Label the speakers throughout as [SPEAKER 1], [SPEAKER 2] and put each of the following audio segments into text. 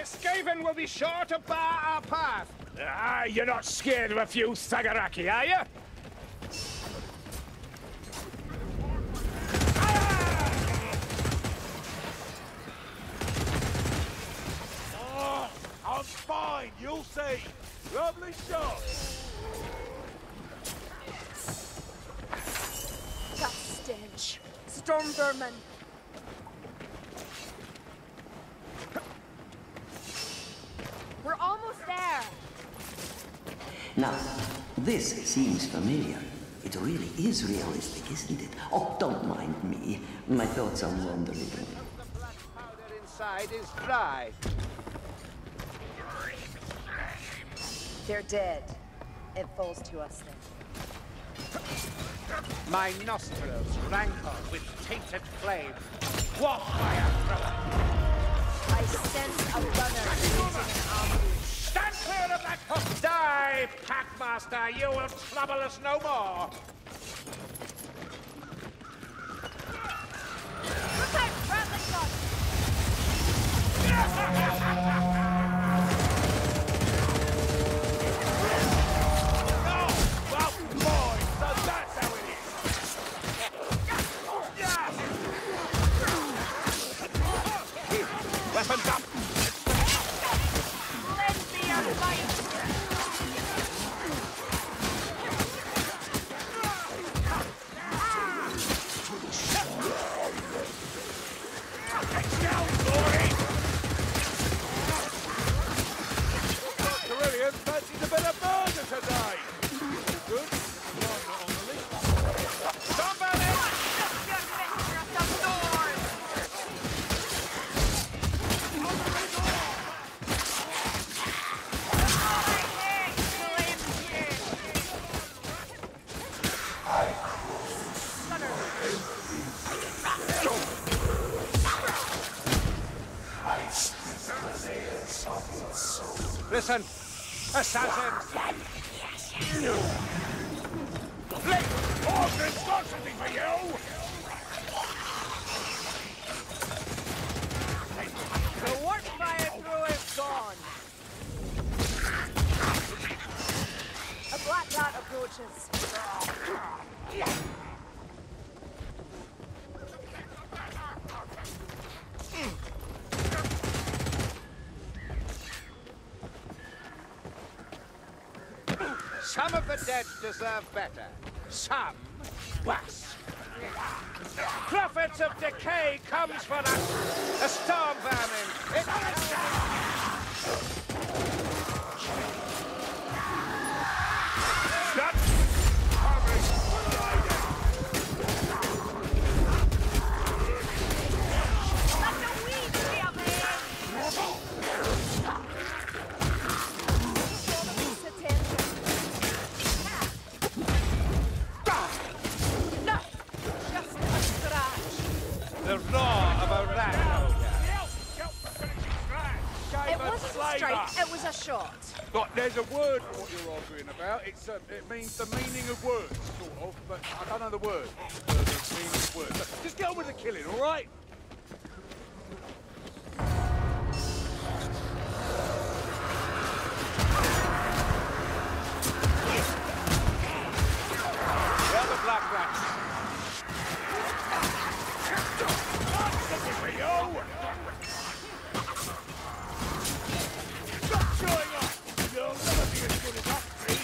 [SPEAKER 1] Skaven will be sure to bar our path.
[SPEAKER 2] Ah, you're not scared of a few Sagaraki, are you?
[SPEAKER 3] Oh, I'm fine, you'll see. Lovely shot.
[SPEAKER 4] That stench. Storm vermin. We're almost there.
[SPEAKER 5] Now, this seems familiar. It really is realistic, isn't it? Oh, don't mind me. My thoughts are wandering.
[SPEAKER 1] The black powder inside is dry.
[SPEAKER 4] They're dead. It falls to us then.
[SPEAKER 1] My nostrils rankle with tainted flame. Walk by a thrower.
[SPEAKER 4] I sense a runner using an ambush.
[SPEAKER 1] Stand clear of that hook! Die, Packmaster! You will trouble us no more!
[SPEAKER 4] Look out! Rattling shot!
[SPEAKER 3] Well, boy, so that's how it is.
[SPEAKER 1] Weapons up!
[SPEAKER 4] Lend me your light!
[SPEAKER 3] Carillion fancies a bit of burger today. Good. Not on the list.
[SPEAKER 1] Somebody! Listen, assassins!
[SPEAKER 2] Flick! Orphan's got something for you!
[SPEAKER 4] The warp fire through is gone. A black dot approaches.
[SPEAKER 1] Some of the dead deserve better. Some, worse. Prophets of decay comes for us. A storm vermin.
[SPEAKER 2] Stop!
[SPEAKER 1] The roar of a rat.
[SPEAKER 4] It wasn't a strike, it was a shot.
[SPEAKER 3] But there's a word for what you're arguing about. It means the meaning of words, sort of, but I don't know the word. The meaning of words. So just get on with the killing, all right?
[SPEAKER 1] The other black rats.
[SPEAKER 2] Something for you! Stop showing off! You'll never be as good as us three!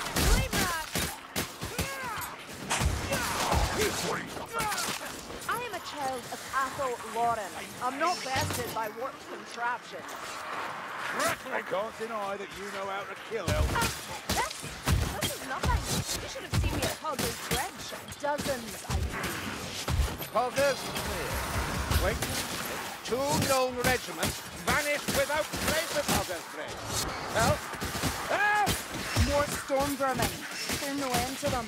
[SPEAKER 4] I am a child of Athel Lauren. I'm not bested by warped contraptions.
[SPEAKER 3] I can't deny that you know how to kill elves.
[SPEAKER 4] This is nothing. You should have seen me at Hogger's Bridge. Dozens, I think.
[SPEAKER 1] Hoggers clear. Wait. 2 known regiments vanished without trace of Hoggers Bridge. Help! Help!
[SPEAKER 4] More storm vermin. There's no end to them.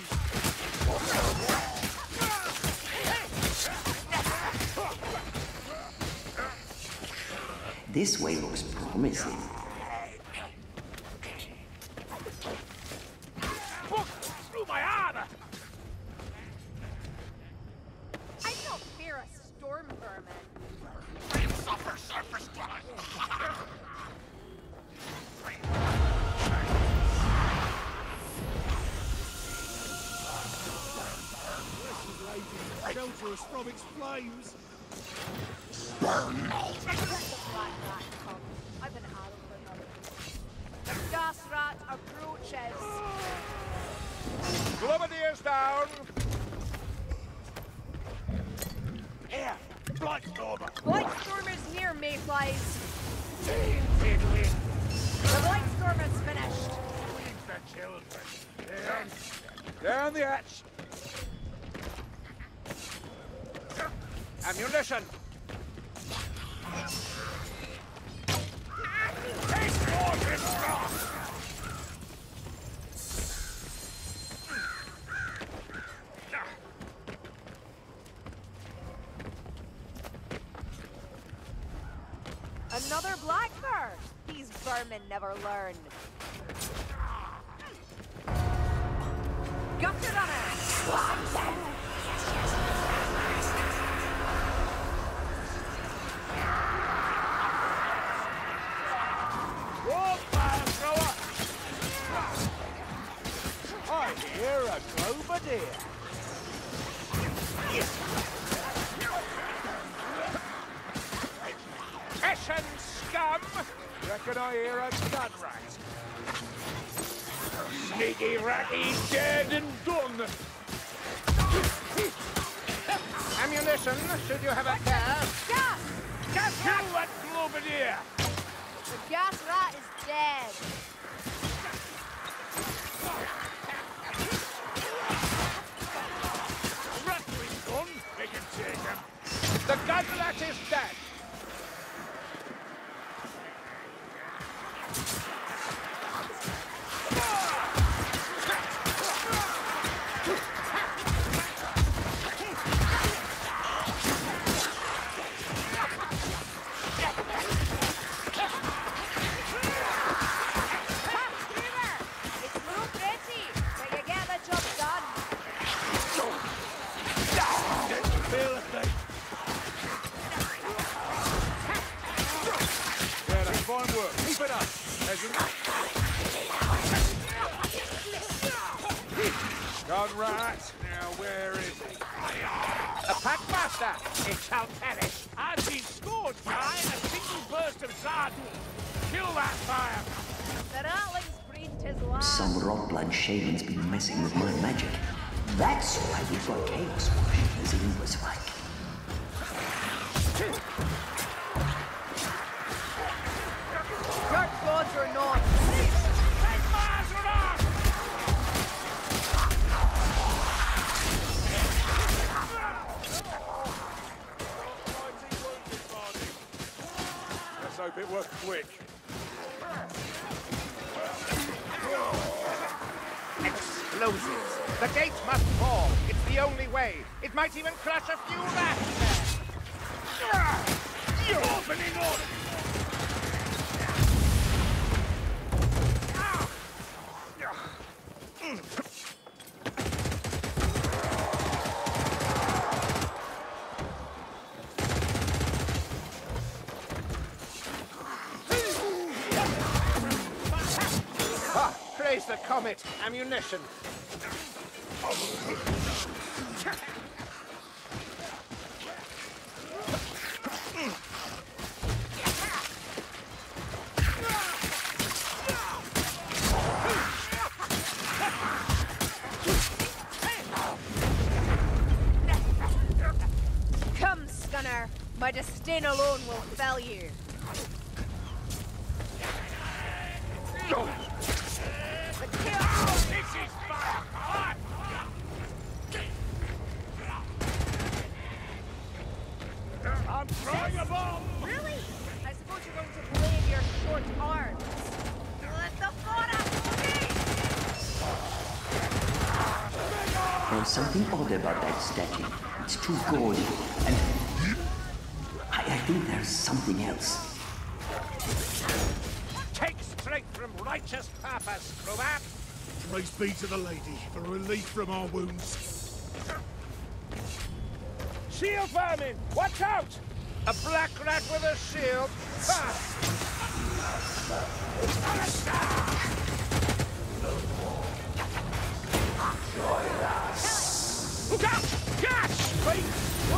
[SPEAKER 5] This way looks promising.
[SPEAKER 2] Through my armor!
[SPEAKER 4] I don't fear a storm vermin.
[SPEAKER 2] Suffer surface damage! us from its flames.
[SPEAKER 4] Let the black rat come. I've been out of another. The gas rat approaches.
[SPEAKER 1] Globadier's down.
[SPEAKER 2] Here, Blightstormer.
[SPEAKER 4] Blightstormer's near, mayflies.
[SPEAKER 2] Fiddling.
[SPEAKER 4] The Blightstormer's finished.
[SPEAKER 2] Leave the children. Then
[SPEAKER 3] Down the hatch.
[SPEAKER 1] Ammunition.
[SPEAKER 2] take Morgan Rock.
[SPEAKER 4] Another Blackbird. These vermin never learn. Gutted on her.
[SPEAKER 2] Walk, fire thrower. I hear a Globadier.
[SPEAKER 1] Hessian scum.
[SPEAKER 3] Reckon I hear a gun rat.
[SPEAKER 2] Sneaky ratty, dead and done.
[SPEAKER 1] Ammunition, should you have a care.
[SPEAKER 4] Gas!
[SPEAKER 1] Gas
[SPEAKER 2] Kill
[SPEAKER 1] rat.
[SPEAKER 2] that Globadier.
[SPEAKER 4] The gas rat is dead.
[SPEAKER 2] Rattling gun, they can take him.
[SPEAKER 1] The gun rat is dead.
[SPEAKER 4] It's real pretty, but you get the job done.
[SPEAKER 2] Filthy.
[SPEAKER 3] Yeah, that's fine work. Keep it up, peasant. Gun rat. Now, where is he?
[SPEAKER 1] A packmaster. It shall perish.
[SPEAKER 2] As he scored, Guy, in a single burst of Zard. Kill that fire.
[SPEAKER 4] The ratling's breathed his last.
[SPEAKER 5] Some rot-blood shaman's been messing with my magic. That's why we've got chaos worshippers in Ingleswijk.
[SPEAKER 4] Dark gods or not.
[SPEAKER 2] Take Mazarov!
[SPEAKER 3] Let's hope it works quick.
[SPEAKER 1] Explosives. The gate must fall. It's the only way. It might even crush a few rats.
[SPEAKER 2] You're opening order!
[SPEAKER 1] Ah, praise the comet. Ammunition.
[SPEAKER 4] Come, Scunner. My disdain alone will fell you. The chaos.
[SPEAKER 2] This is fire! I'm throwing a bomb!
[SPEAKER 4] Really? I suppose you're going to blade your short arms. Let the fora
[SPEAKER 5] There's something odd about that statue. It's too gaudy, and I think there's something else.
[SPEAKER 1] Take strength from righteous purpose, Krubat.
[SPEAKER 2] Praise be to the lady for relief from our wounds.
[SPEAKER 1] Shield vermin! Watch out! A black rat with a shield. Ha! Look out! Gas! Wait!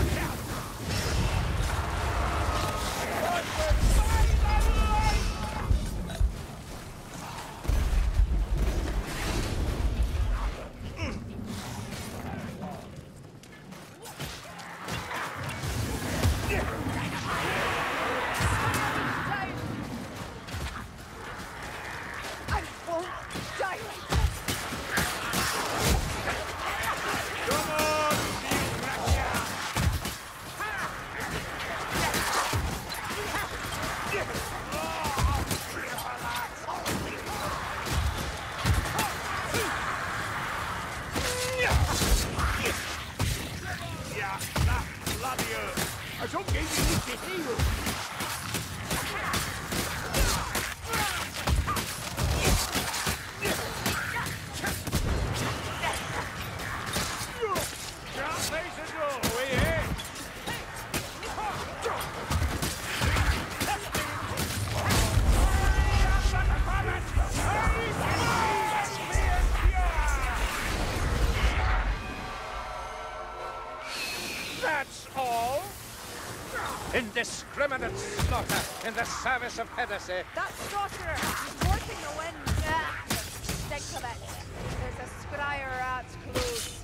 [SPEAKER 1] indiscriminate slaughter in the service of heresy.
[SPEAKER 4] That sorcerer, he's working the wind. Ah, the stink of it. There's a scryer rat's clothes.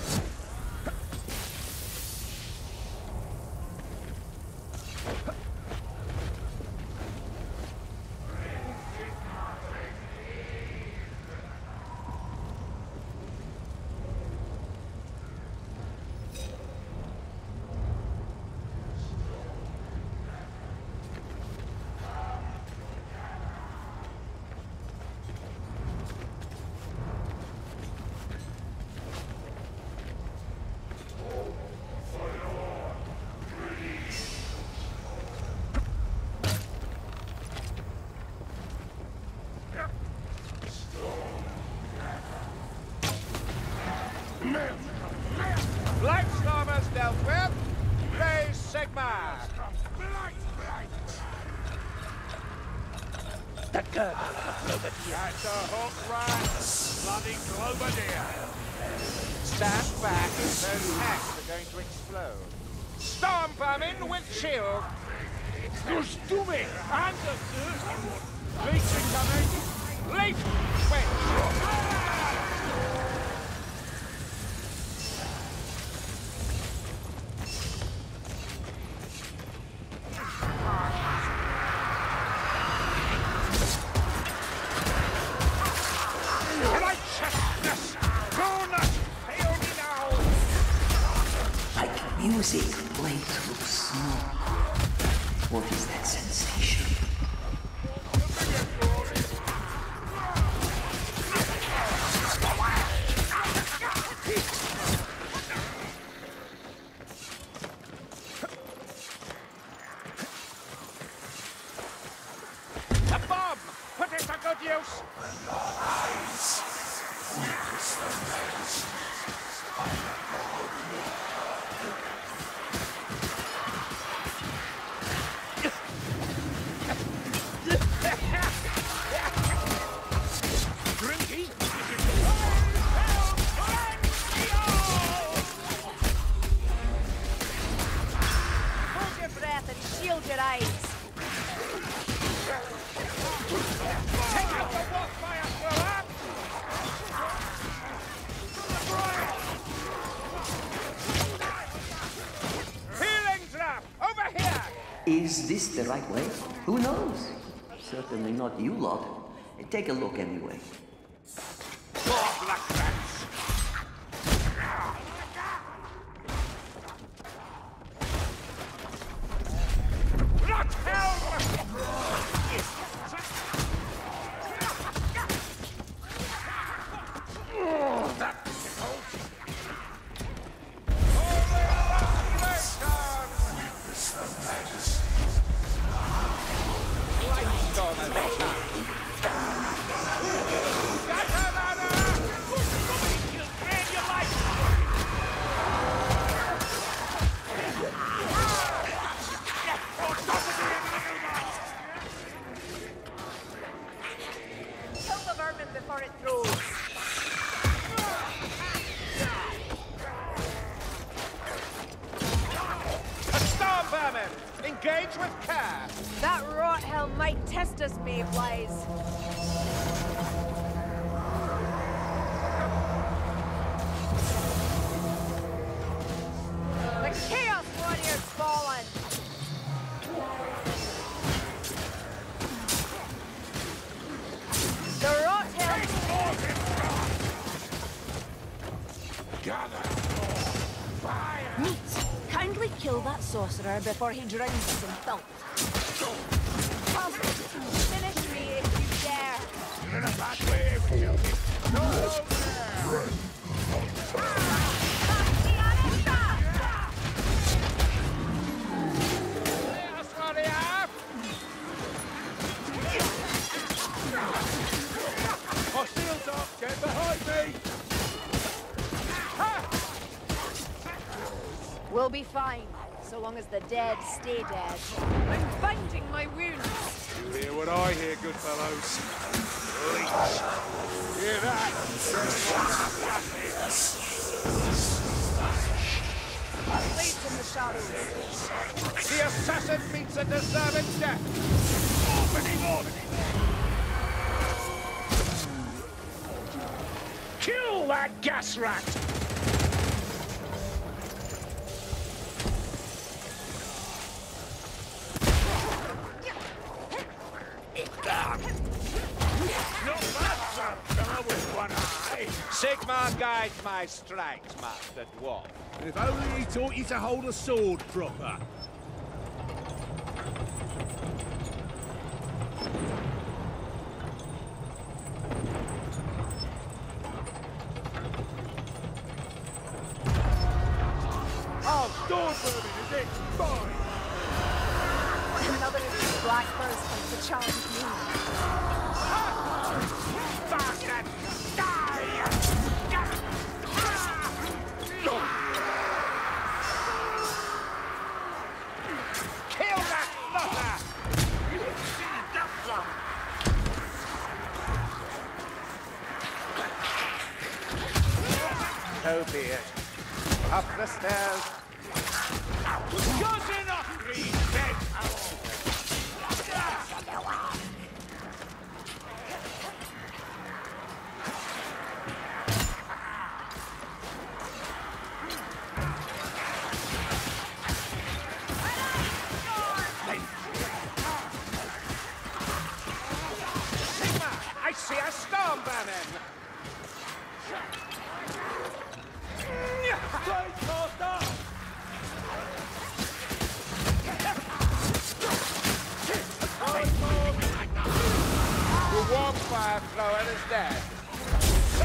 [SPEAKER 1] Blightstormers dealt with. Praise Sigmar.
[SPEAKER 2] That's a hook rat. Bloody Globadier.
[SPEAKER 1] Stand back, those tanks are going to explode. Storm vermin with shield.
[SPEAKER 2] Just do me. And the third.
[SPEAKER 1] Leech incoming. Leech switch. Righteousness! Do not fail me now!
[SPEAKER 5] Like music played through smoke. What is that sensation?
[SPEAKER 1] A bomb! Put it to good use!
[SPEAKER 2] Drinky.
[SPEAKER 4] Hold your breath and shield your eyes.
[SPEAKER 1] Take out the wolf fire thrower! Healing drop! Over here!
[SPEAKER 5] Is this the right way? Who knows? Certainly not you lot. Take a look anyway.
[SPEAKER 1] More black rats! Rot helm!
[SPEAKER 4] Kill the vermin before it throws.
[SPEAKER 1] A storm vermin! Engage with care!
[SPEAKER 4] That rot hell might test us, Mayflies. The Chaos Warrior's fallen. The rot hell. Meat, kindly kill that sorcerer before he drowns us in filth. Finish me if you dare.
[SPEAKER 2] You're in a bad way, filthy.
[SPEAKER 1] Chaos Warrior!
[SPEAKER 3] My shield's up! Get behind me!
[SPEAKER 4] We'll be fine, so long as the dead stay dead. I'm binding my wounds.
[SPEAKER 3] You hear what I hear, good fellows. Leech. Hear that?
[SPEAKER 4] Leads in the shadows.
[SPEAKER 1] The assassin meets a deserving death.
[SPEAKER 2] Kill that gas rat! Not bad, son, fellow with one eye.
[SPEAKER 1] Sigmar guides my strikes, Master Dwarf.
[SPEAKER 2] If only he taught you to hold a sword proper.
[SPEAKER 3] Oh, storm vermin, is it? Fine.
[SPEAKER 4] Another of these blackbirds comes to challenge me.
[SPEAKER 2] Bastard! Die!
[SPEAKER 1] Kill that lotter! So be it. Up the stairs.
[SPEAKER 2] Good enough, green dead owl!
[SPEAKER 1] Sigmar, I see a storm vermin! The warm fire thrower is dead.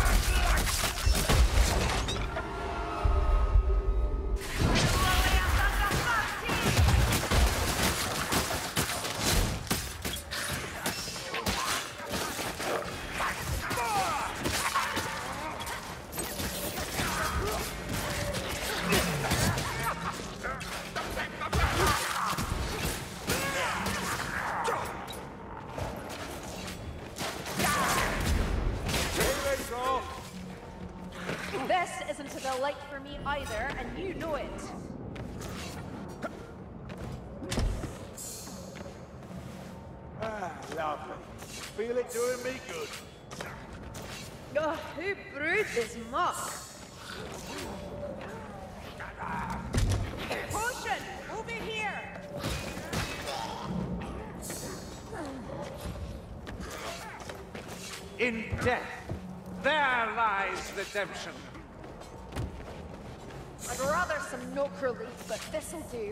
[SPEAKER 4] This isn't a delight for me either, and you know it.
[SPEAKER 3] Ah, lovely. Feel it doing me good.
[SPEAKER 4] Ugh, who brewed this muck? Potion! Over here!
[SPEAKER 1] In death, there lies redemption.
[SPEAKER 4] I'd rather some milk relief, but this'll do.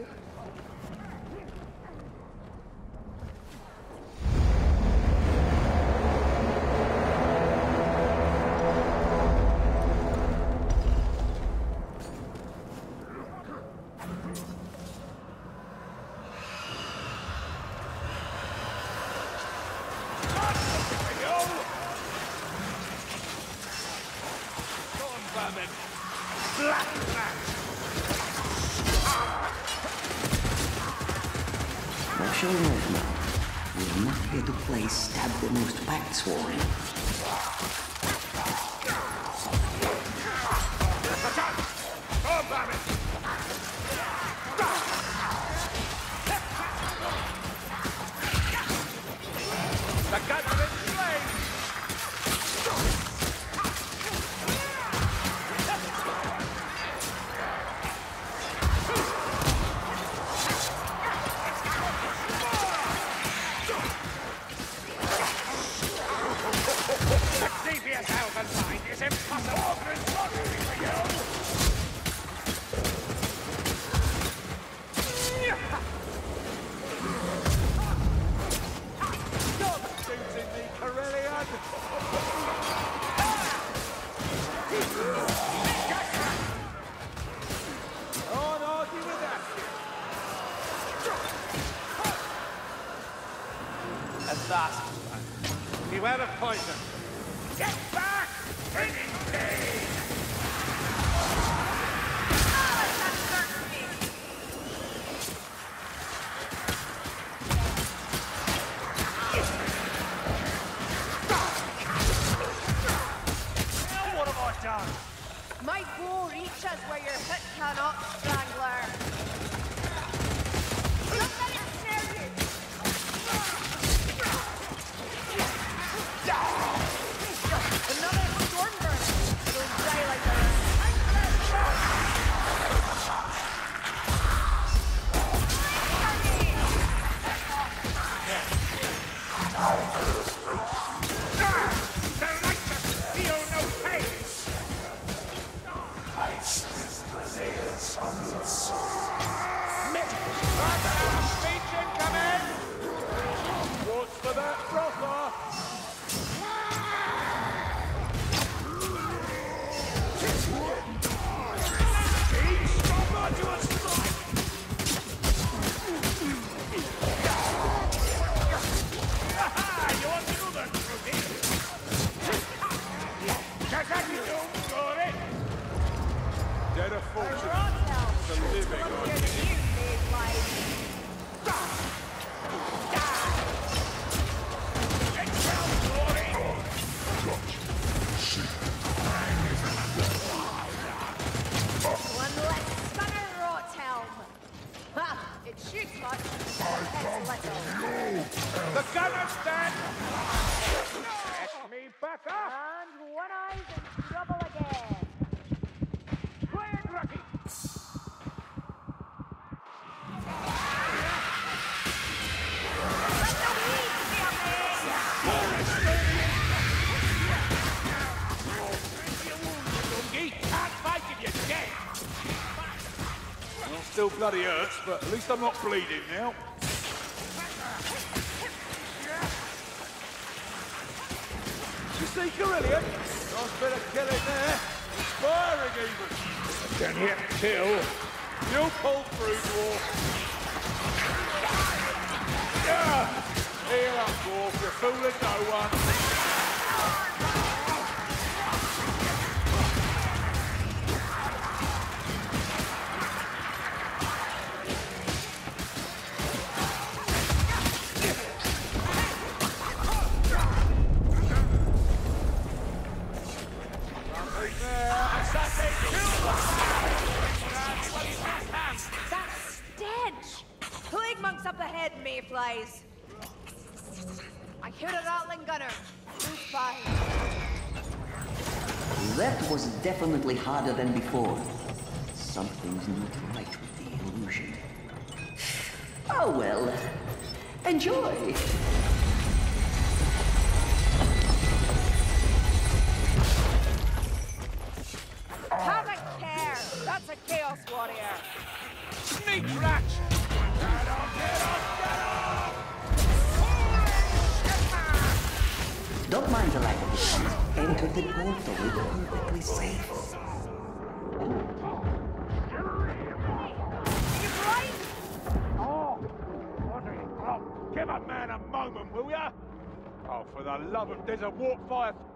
[SPEAKER 5] Now show off now. We're not here to play stab the most backsworn.
[SPEAKER 1] The gunner is slain! The devious elven mind is impossible! For you! At last, beware of poison.
[SPEAKER 2] Get back! Bringing day!
[SPEAKER 4] My bow reaches where your hit can. an ox strangler. Don't let it snare you. Another Stormburner. You'll die like a...
[SPEAKER 3] What's for that brother? Dead of fortune. The living on
[SPEAKER 4] One less stunner Rothelm. Ha! It shoots much, it's little.
[SPEAKER 1] The gunner's dead! Get me back up!
[SPEAKER 4] And One Eye's in trouble again.
[SPEAKER 1] Quiet, Rocky!
[SPEAKER 4] Let the weeds be a
[SPEAKER 3] Can't fight if you're dead. Well, still bloody hurts, but at least I'm not bleeding now. You see Carillion? Nice bit of killing there. Inspiring even.
[SPEAKER 1] Can hit kill.
[SPEAKER 3] You'll pull through, Dwarf. Yeah. Here up, Dwarf. You're fooling no one.
[SPEAKER 4] That stench! Plague monks up ahead, mayflies. I hear a rattling gunner. Move fine.
[SPEAKER 5] That was definitely harder than before. Something's not right with the illusion. Oh well. Enjoy!
[SPEAKER 4] Have a care! That's a Chaos Warrior!
[SPEAKER 1] Sneak rat!
[SPEAKER 3] Get off!
[SPEAKER 5] Don't mind the lack of defense. Enter the portal. We're perfectly safe.
[SPEAKER 4] He's right!
[SPEAKER 3] Oh, give a man a moment, will ya? Oh, for the love of... There's a warp fire